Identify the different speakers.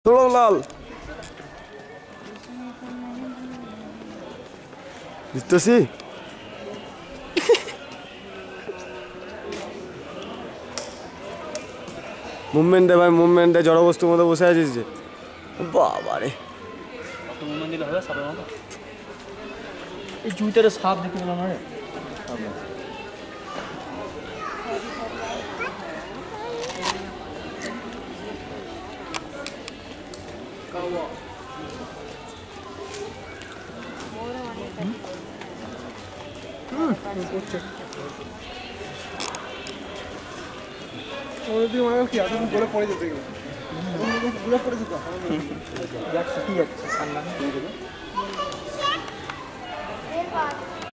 Speaker 1: লাল দিতেছি মুভমেন্টে ভাই মুভমেন্টে জড় বস্তুর মধ্যে বসে আছিস যে বাবারে
Speaker 2: কত মুভমেন্ট দিলে হবে সাপের মতো এই জুইটারে সাপ দেখতে পেলাম না রে
Speaker 3: ওদের মানে কি এখন বলে পড়ে যেতে গেল গুলো পড়ে যেত যাচ্ছে কি যাচ্ছে ঠান্ডা